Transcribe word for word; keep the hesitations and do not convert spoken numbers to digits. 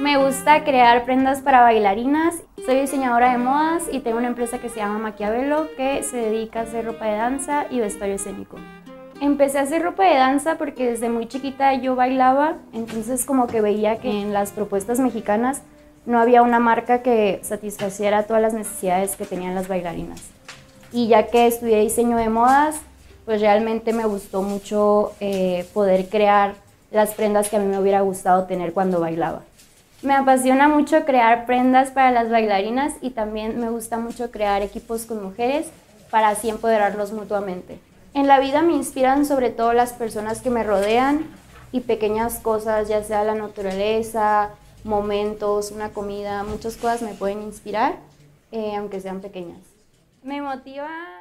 Me gusta crear prendas para bailarinas. Soy diseñadora de modas y tengo una empresa que se llama Maquiavelo, que se dedica a hacer ropa de danza y vestuario escénico. Empecé a hacer ropa de danza porque desde muy chiquita yo bailaba, entonces como que veía que en las propuestas mexicanas no había una marca que satisfaciera todas las necesidades que tenían las bailarinas. Y ya que estudié diseño de modas, pues realmente me gustó mucho eh, poder crear las prendas que a mí me hubiera gustado tener cuando bailaba. Me apasiona mucho crear prendas para las bailarinas y también me gusta mucho crear equipos con mujeres para así empoderarlos mutuamente. En la vida me inspiran sobre todo las personas que me rodean y pequeñas cosas, ya sea la naturaleza, momentos, una comida, muchas cosas me pueden inspirar, eh, aunque sean pequeñas. Me motiva